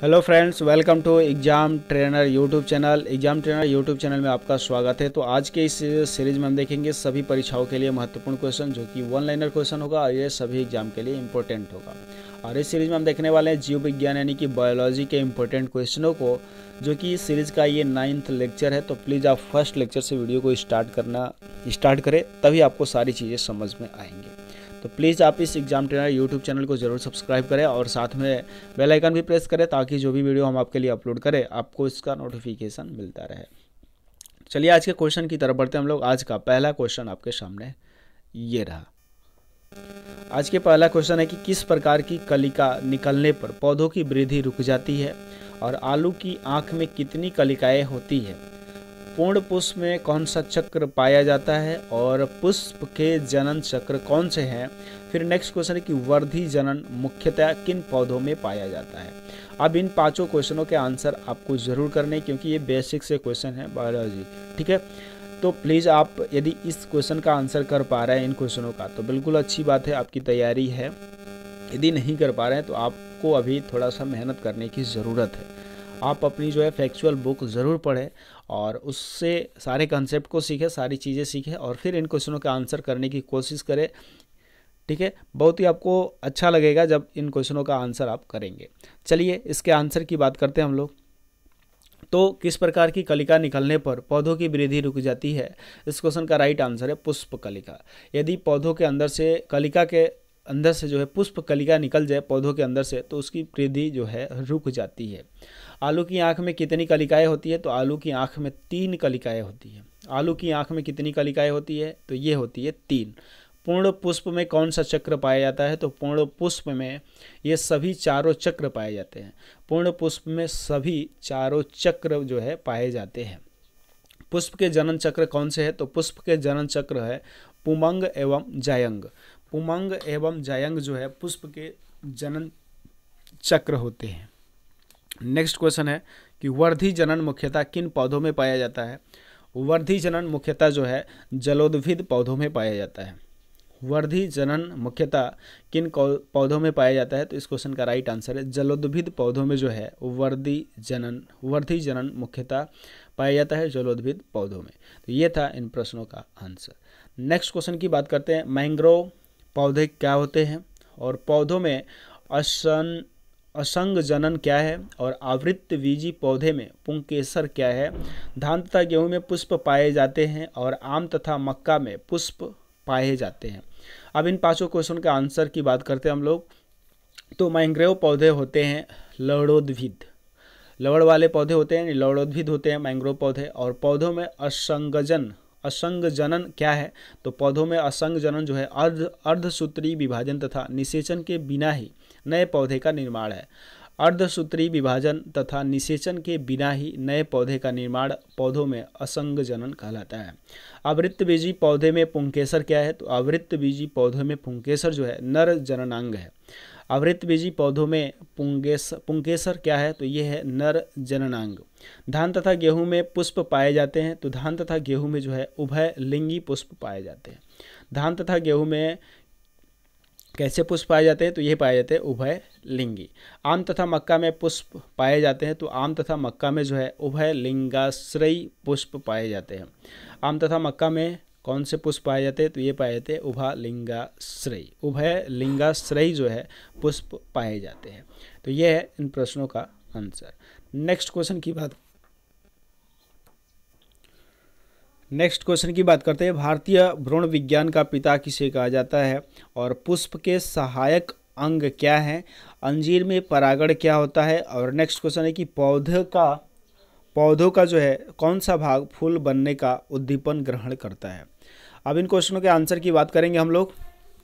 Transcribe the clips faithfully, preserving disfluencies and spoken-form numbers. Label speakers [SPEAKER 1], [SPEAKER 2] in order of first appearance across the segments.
[SPEAKER 1] Hello friends, welcome to exam trainer YouTube channel. Exam trainer YouTube channel में आपका स्वागत है। तो आज के इस सीरीज में हम देखेंगे सभी परीक्षाओं के लिए महत्वपूर्ण क्वेश्चन, जो कि वन लाइनर क्वेश्चन होगा और ये सभी एग्जाम के लिए इंपॉर्टेंट होगा। और इस सीरीज में हम देखने वाले हैं जीव विज्ञान यानी कि बायोलॉजी के इंपॉर्टेंट क्वेश्चनों को, जो कि इस सीरीज़ का ये नाइन्थ लेक्चर है। तो प्लीज़ आप फर्स्ट लेक्चर से वीडियो को स्टार्ट करना स्टार्ट करें, तभी आपको सारी चीज़ें समझ में आएंगी। तो प्लीज़ आप इस एग्जाम ट्रेनर यूट्यूब चैनल को ज़रूर सब्सक्राइब करें और साथ में बेल आइकन भी प्रेस करें, ताकि जो भी वीडियो हम आपके लिए अपलोड करें आपको इसका नोटिफिकेशन मिलता रहे। चलिए आज के क्वेश्चन की तरफ बढ़ते हैं हम लोग। आज का पहला क्वेश्चन आपके सामने ये रहा। आज के पहला क्वेश्चन है कि किस प्रकार की कलिका निकलने पर पौधों की वृद्धि रुक जाती है और आलू की आँख में कितनी कलिकाएँ होती है। पूर्ण पुष्प में कौन सा चक्र पाया जाता है और पुष्प के जनन चक्र कौन से हैं। फिर नेक्स्ट क्वेश्चन है कि वर्धी जनन मुख्यतः किन पौधों में पाया जाता है। अब इन पांचों क्वेश्चनों के आंसर आपको ज़रूर करने, क्योंकि ये बेसिक से क्वेश्चन है बायोलॉजी, ठीक है। तो प्लीज़ आप यदि इस क्वेश्चन का आंसर कर पा रहे हैं इन क्वेश्चनों का, तो बिल्कुल अच्छी बात है, आपकी तैयारी है। यदि नहीं कर पा रहे हैं तो आपको अभी थोड़ा सा मेहनत करने की ज़रूरत है। आप अपनी जो है फैक्चुअल बुक ज़रूर पढ़ें और उससे सारे कंसेप्ट को सीखें, सारी चीज़ें सीखें और फिर इन क्वेश्चनों का आंसर करने की कोशिश करें, ठीक है। बहुत ही आपको अच्छा लगेगा जब इन क्वेश्चनों का आंसर आप करेंगे। चलिए इसके आंसर की बात करते हैं हम लोग। तो किस प्रकार की कलिका निकलने पर पौधों की वृद्धि रुक जाती है। इस क्वेश्चन का राइट आंसर है पुष्प कलिका। यदि पौधों के अंदर से कलिका के अंदर से जो है पुष्प कलिका निकल जाए पौधों के अंदर से, तो उसकी वृद्धि जो है रुक जाती है। आलू की आंख में कितनी कलिकाएं होती है। तो आलू की आंख में तीन कलिकाएं होती है। आलू की आंख में कितनी कलिकाएं होती है, तो ये होती है तीन। पूर्ण पुष्प में कौन सा चक्र पाया जाता है। तो पूर्ण पुष्प में ये सभी चारों चक्र पाए जाते हैं। पूर्ण पुष्प में सभी चारों चक्र जो है पाए जाते हैं। पुष्प के जनन चक्र कौन से है। तो पुष्प के जनन चक्र है पुमंग एवं जायंग। पुमंग एवं जायंग जो है पुष्प के जनन चक्र होते हैं। नेक्स्ट क्वेश्चन है कि वर्धी जनन मुख्यतः किन पौधों में पाया जाता है। वर्धी जनन मुख्यतः जो है जलोद्भिद पौधों में पाया जाता है। वर्धी जनन मुख्यतः किन पौधों में पाया जाता है। तो इस क्वेश्चन का राइट आंसर है जलोद्भिद पौधों में जो है वर्धी जनन वर्धी जनन मुख्यतः पाया जाता है जलोद्भिद पौधों में। तो ये था इन प्रश्नों का आंसर। नेक्स्ट क्वेश्चन की बात करते हैं। मैंग्रोव पौधे क्या होते हैं और पौधों में असन असंग जनन क्या है और आवृत्त बीजी पौधे में पुंकेसर क्या है। धान तथा गेहूं में पुष्प पाए जाते हैं और आम तथा मक्का में पुष्प पाए जाते हैं। अब इन पांचों क्वेश्चन के आंसर की बात करते हैं हम लोग। तो मैंग्रोव पौधे होते हैं लवणोद्भिद, लवण वाले पौधे होते हैं, लवणोद्भिद होते हैं मैंग्रोव पौधे। और पौधों में असंगजन असंग जनन क्या है। तो पौधों में असंग जनन जो है अर्ध अर्धसूत्री विभाजन तथा निषेचन के बिना ही नए पौधे का निर्माण है। अर्धसूत्री विभाजन तथा निषेचन के बिना ही नए पौधे का निर्माण पौधों में असंग जनन कहलाता है। आवृत्त बीजी पौधे में पुंकेसर क्या है। तो आवृत्त बीजी पौधों में पुंकेसर जो है नर जननांग है। आवृत्त बीजी पौधों में पुंगेस पुंकेसर क्या है। तो ये है नर जननांग। धान तथा गेहूं में पुष्प पाए जाते हैं। तो धान तथा गेहूं में जो है उभय लिंगी पुष्प पाए जाते हैं। धान तथा गेहूं में कैसे पुष्प पाए जाते हैं। तो ये पाए जाते हैं उभय लिंगी। आम तथा मक्का में पुष्प पाए जाते हैं। तो आम तथा मक्का में जो है उभय लिंगाश्रयी पुष्प पाए जाते हैं। आम तथा मक्का में कौन से पुष्प पाए जाते हैं। तो ये पाए जाते हैं उभय लिंगाश्रयी उभय लिंगाश्रयी जो है पुष्प पाए जाते हैं। तो ये है इन प्रश्नों का आंसर। नेक्स्ट क्वेश्चन की बात नेक्स्ट क्वेश्चन की बात करते हैं। भारतीय भ्रूण विज्ञान का पिता किसे कहा जाता है और पुष्प के सहायक अंग क्या है। अंजीर में परागण क्या होता है। और नेक्स्ट क्वेश्चन है कि पौधे का पौधों का जो है कौन सा भाग फूल बनने का उद्दीपन ग्रहण करता है। अब इन क्वेश्चनों के आंसर की बात करेंगे हम लोग।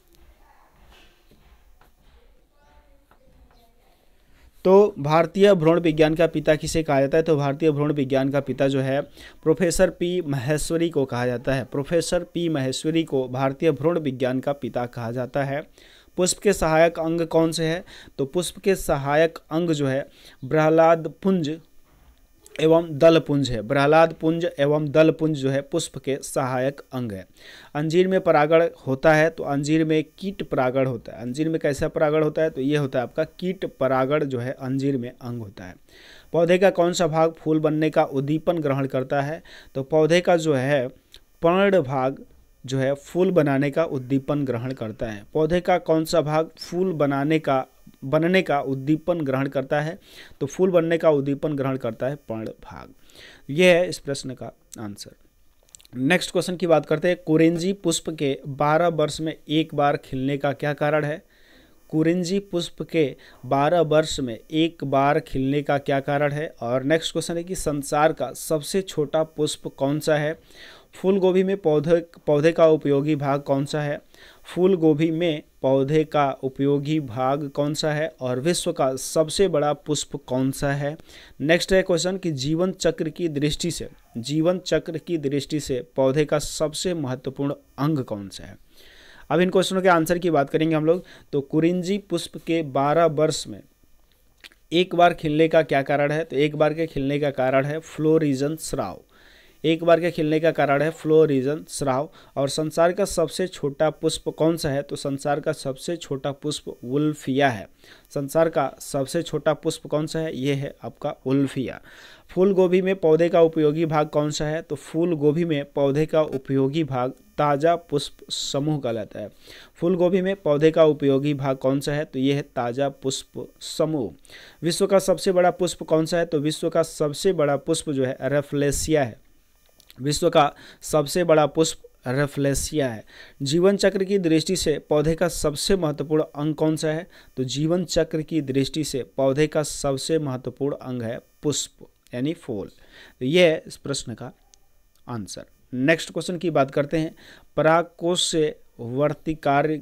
[SPEAKER 1] तो भारतीय भ्रूण विज्ञान का पिता किसे कहा जाता है। तो भारतीय भ्रूण विज्ञान का पिता जो है प्रोफेसर पी महेश्वरी को कहा जाता है। प्रोफेसर पी महेश्वरी को भारतीय भ्रूण विज्ञान का पिता कहा जाता है। पुष्प के सहायक अंग कौन से है। तो पुष्प के सहायक अंग जो है प्रहलाद पुंज एवं दलपुंज है। प्रहलाद पुंज एवं दलपुंज जो है पुष्प के सहायक अंग है। अंजीर में परागण होता है तो अंजीर में कीट परागण होता है। अंजीर में कैसा परागण होता है? तो ये होता है आपका कीट परागण जो है अंजीर में अंग होता है। पौधे का कौन सा भाग फूल बनने का उद्दीपन ग्रहण करता है? तो पौधे का जो है पर्ण भाग जो है फूल बनाने का उद्दीपन ग्रहण करता है। पौधे का कौन सा भाग फूल बनाने का बनने का उद्दीपन ग्रहण करता है? तो फूल बनने का उद्दीपन ग्रहण करता है पर्ण भाग। यह है इस प्रश्न का आंसर। नेक्स्ट क्वेश्चन की बात करते हैं। कुरिंजी पुष्प के बारह वर्ष में एक बार खिलने का क्या कारण है? कुरिंजी पुष्प के बारह वर्ष में एक बार खिलने का क्या कारण है? और नेक्स्ट क्वेश्चन है कि संसार का सबसे छोटा पुष्प कौन सा है? फूल गोभी में पौधे पौधे का उपयोगी भाग कौन सा है? फूल गोभी में पौधे का उपयोगी भाग कौन सा है? और विश्व का सबसे बड़ा पुष्प कौन सा है? नेक्स्ट है क्वेश्चन कि जीवन चक्र की दृष्टि से जीवन चक्र की दृष्टि से पौधे का सबसे महत्वपूर्ण अंग कौन सा है? अब इन क्वेश्चनों के आंसर की बात करेंगे हम लोग। तो कुरिंजी पुष्प के बारह वर्ष में एक बार खिलने का क्या कारण है? तो एक बार के खिलने का कारण है फ्लोरिजन स्राव। एक बार के खिलने का कारण है फ्लोरिजन स्राव। और संसार का सबसे छोटा पुष्प कौन सा है? तो संसार का सबसे छोटा पुष्प वुल्फिया है। संसार का सबसे छोटा पुष्प कौन सा है? ये है आपका वुल्फिया। फूल गोभी में पौधे का उपयोगी भाग कौन सा है? तो फूल गोभी में पौधे का उपयोगी भाग ताज़ा पुष्प समूह कहलाता है। फूल गोभी में पौधे का उपयोगी भाग कौन सा है? तो ये है ताज़ा पुष्प समूह। विश्व का सबसे बड़ा पुष्प कौन सा है? तो विश्व का सबसे बड़ा पुष्प जो है रेफ्लेसिया है। विश्व का सबसे बड़ा पुष्प रेफ्लेसिया है। जीवन चक्र की दृष्टि से पौधे का सबसे महत्वपूर्ण अंग कौन सा है? तो जीवन चक्र की दृष्टि से पौधे का सबसे महत्वपूर्ण अंग है पुष्प यानी फूल। तो ये है इस प्रश्न का आंसर। नेक्स्ट क्वेश्चन की बात करते हैं। परागकोश से वर्तिकार्य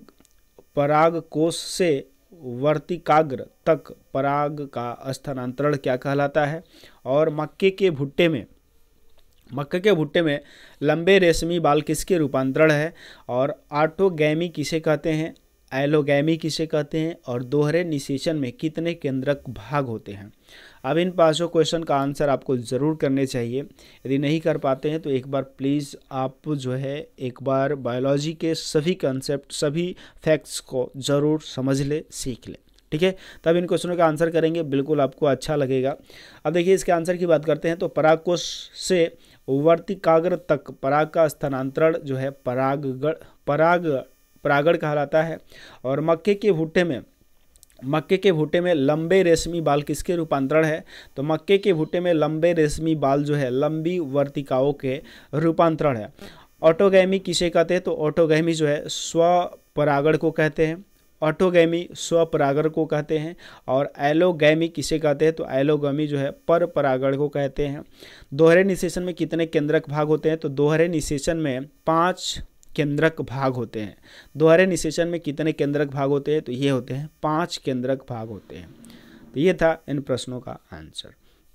[SPEAKER 1] परागकोश से वर्तिकाग्र तक पराग का स्थानांतरण क्या कहलाता है? और मक्के के भुट्टे में मक्के के भुट्टे में लंबे रेशमी बाल किसके रूपांतरण है? और ऑटोगैमी किसे कहते हैं? एलोगैमी किसे कहते हैं? और दोहरे निषेचन में कितने केंद्रक भाग होते हैं? अब इन पांचों क्वेश्चन का आंसर आपको ज़रूर करने चाहिए। यदि नहीं कर पाते हैं तो एक बार प्लीज़ आप जो है एक बार बायोलॉजी के सभी कंसेप्ट सभी फैक्ट्स को ज़रूर समझ ले, सीख ले, ठीक है। तब इन क्वेश्चनों का आंसर करेंगे, बिल्कुल आपको अच्छा लगेगा। अब देखिए इसके आंसर की बात करते हैं। तो परागकोश से वर्तिकाग्र तक पराग का स्थानांतरण जो है परागगण पराग परागण कहलाता है। और मक्के के भुट्टे में मक्के के भुट्टे में लंबे रेशमी बाल किसके रूपांतरण है? तो मक्के के भुट्टे में लंबे रेशमी बाल जो है लंबी वर्तिकाओं के रूपांतरण है। ऑटोगैमी किसे कहते हैं? तो ऑटोगैमी जो है स्वपरागण को कहते हैं। ऑटोगैमी स्वपरागण को कहते हैं। और एलोगैमी किसे कहते हैं? तो एलोगैमी जो है पर परागण को कहते हैं। दोहरे निषेचन में कितने केंद्रक भाग होते हैं? तो दोहरे निषेचन में पाँच केंद्रक भाग होते हैं। दोहरे निषेचन में कितने केंद्रक भाग होते हैं? तो ये होते हैं पांच केंद्रक भाग होते हैं। तो ये था इन प्रश्नों का आंसर।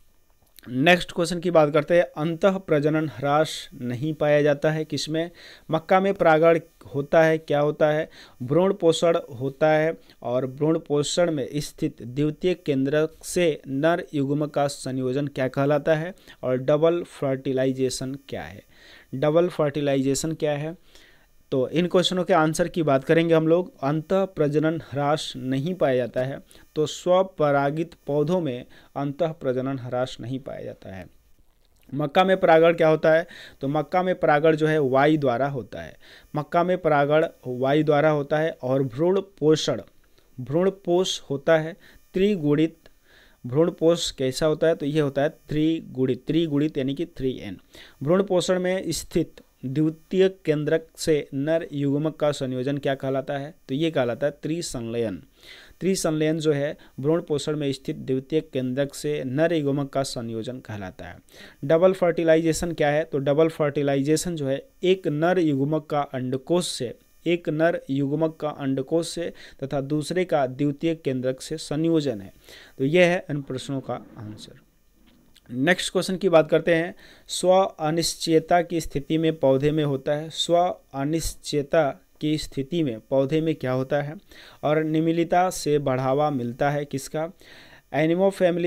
[SPEAKER 1] नेक्स्ट क्वेश्चन की बात करते हैं। अंतः प्रजनन ह्रास नहीं पाया जाता है किसमें? मक्का में परागण होता है, क्या होता है? भ्रूण पोषण होता है। और भ्रूण पोषण में स्थित द्वितीय केंद्रक से नर युग्म का संयोजन क्या कहलाता है? और डबल फर्टिलाइजेशन क्या है? डबल फर्टिलाइजेशन क्या है? तो इन क्वेश्चनों के आंसर की बात करेंगे हम लोग। अंतः प्रजनन ह्रास नहीं पाया जाता है तो स्वपरागित पौधों में अंतः प्रजनन ह्रास नहीं पाया जाता है। मक्का में परागण क्या होता है? तो मक्का में परागण जो है वायु द्वारा होता है। मक्का में परागण वायु द्वारा होता है। और भ्रूण पोषण भ्रूण पोष होता है त्रिगुणित। भ्रूण पोष कैसा होता है? तो ये होता है त्रिगुणित त्रिगुणित यानी कि थ्री एन। भ्रूण पोषण में स्थित द्वितीय केंद्रक से नर युग्मक का संयोजन क्या कहलाता है? तो ये कहलाता है त्रिसंलयन। त्रिसंलयन जो है भ्रूण पोषण में स्थित द्वितीय केंद्रक से नर युग्मक का संयोजन कहलाता है। डबल फर्टिलाइजेशन क्या है? तो डबल फर्टिलाइजेशन जो है एक नर युग्मक का अंडकोश से एक नर युग्मक का अंडकोश से तथा दूसरे का द्वितीय केंद्रक से संयोजन है। तो यह है इन प्रश्नों का आंसर। नेक्स्ट क्वेश्चन की बात करते हैं। स्व अनिश्चयता की स्थिति में पौधे में होता है। स्व अनिश्चयता की स्थिति में पौधे में क्या होता है? और निमिलिता से बढ़ावा मिलता है किसका? एनिमो फैमिली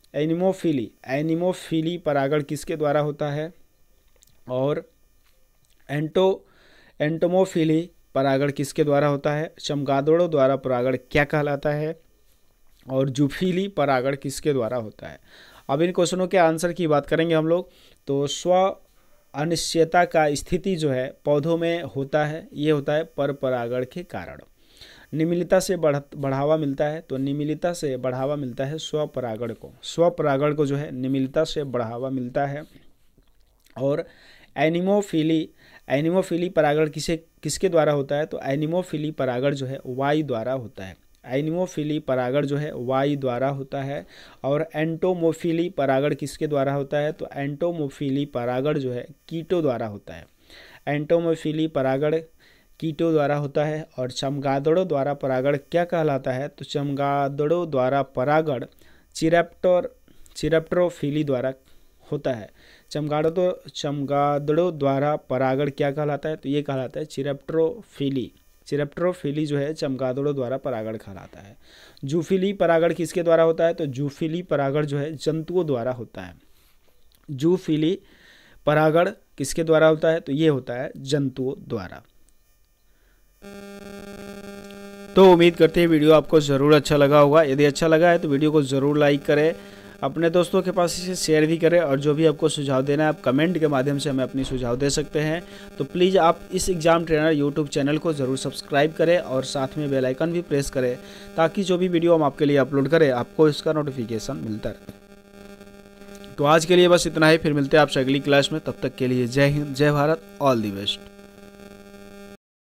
[SPEAKER 1] एनिमोफिली, एनिमोफिली परागण किसके द्वारा होता है? और एंटो एंटोमोफिली परागण किसके द्वारा होता है? चमगादड़ों द्वारा परागण क्या कहलाता है? और जूफिली परागण किसके द्वारा होता है? अब इन क्वेश्चनों के आंसर की बात करेंगे हम लोग। तो स्व अनिश्चयता का स्थिति जो है पौधों में होता है, ये होता है पर परागण के कारण। निमिलिता से बढ़ बढ़ावा मिलता है, तो निमिलिता से बढ़ावा मिलता है स्व परागण को, स्व परागण को जो है निमिलिता से बढ़ावा मिलता है। और एनिमोफिली, एनिमोफिली परागण किसे किसके द्वारा होता है? तो एनिमोफिली परागण जो है वायु द्वारा होता है, एनिमोफिली परागण जो है वायु द्वारा होता है। और एंटोमोफिली परागण किसके द्वारा होता है? तो एंटोमोफिली परागण जो है कीटों द्वारा होता है, एंटोमोफिली परागण कीटों द्वारा होता है। और चमगादड़ों द्वारा परागण क्या कहलाता है? तो चमगादड़ों द्वारा परागण चिरैप्टर चिरैप्टरोफिली द्वारा होता है। चमगादड़ों चमगादड़ों द्वारा परागण क्या कहलाता है? तो ये कहलाता है चिरैप्टरोफिली, चिरैप्टरोफिली जो है चमगादड़ों द्वारा परागण कहलाता है। जूफिली परागण किसके द्वारा होता है? तो जूफिली परागण जो है जंतुओं द्वारा होता है। जूफिली परागण किसके द्वारा होता है? तो ये होता है जंतुओं द्वारा। तो उम्मीद करते हैं वीडियो आपको ज़रूर अच्छा लगा होगा। यदि अच्छा लगा है तो वीडियो को ज़रूर लाइक करें, अपने दोस्तों के पास इसे शेयर भी करें। और जो भी आपको सुझाव देना है आप कमेंट के माध्यम से हमें अपनी सुझाव दे सकते हैं। तो प्लीज़ आप इस एग्ज़ाम ट्रेनर यूट्यूब चैनल को ज़रूर सब्सक्राइब करें और साथ में बेल आइकन भी प्रेस करें, ताकि जो भी वीडियो हम आपके लिए अपलोड करें आपको इसका नोटिफिकेशन मिलता रहे। तो आज के लिए बस इतना ही, फिर मिलते हैं आपसे अगली क्लास में। तब तक के लिए जय हिंद, जय भारत, ऑल दी बेस्ट।